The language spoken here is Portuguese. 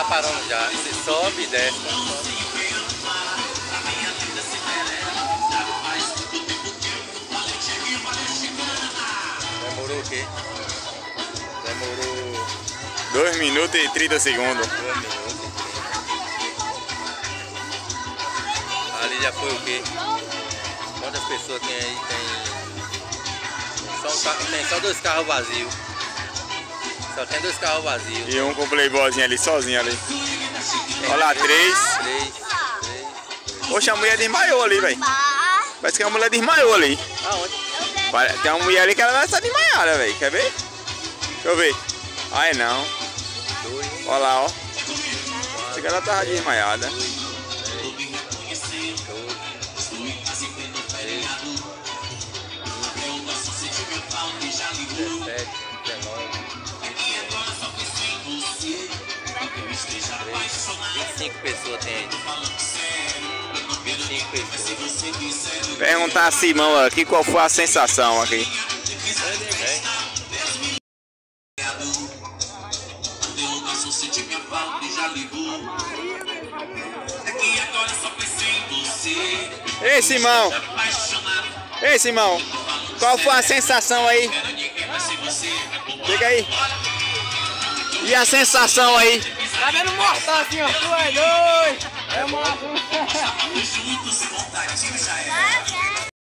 parando já. Você sobe e desce. Demorou o quê? Demorou 2 minutos e 30 segundos. 2 minutos. Ali já foi o quê? Quantas pessoas tem aí? Tem só 2 carros vazios. Só tem 2 carros vazios. E um com o playboyzinho ali, sozinho ali. Olha lá, 3. 3. Poxa, a mulher desmaiou ali, velho. Parece que a mulher desmaiou ali. Aonde? Tem uma mulher ali que ela vai estar desmaiada, velho. Quer ver? Deixa eu ver. Ai, não. 2. Olha lá, ó. Acho que ela tava desmaiada. 17, 19, 25 pessoas tem aí. 25 pessoas. Perguntar a Simão aqui qual foi a sensação aqui. Ei, Simão! Ei, Simão! Qual foi a sensação aí? Fica aí. E a sensação aí? Tá vendo mortal assim, ó. Tu é doido! É morto!